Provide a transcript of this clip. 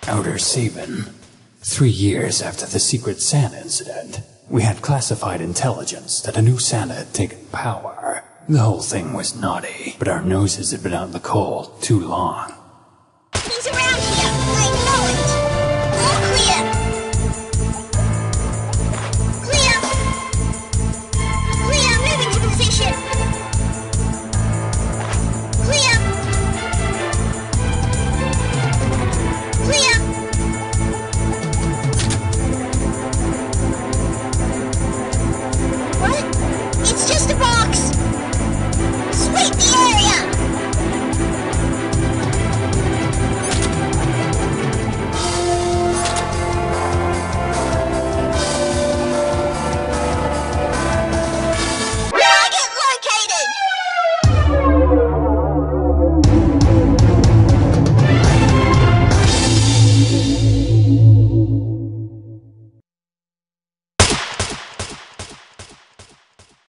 Outer Sabin. 3 years after the Secret Santa incident, we had classified intelligence that a new Santa had taken power. The whole thing was naughty, but our noses had been out in the cold too long.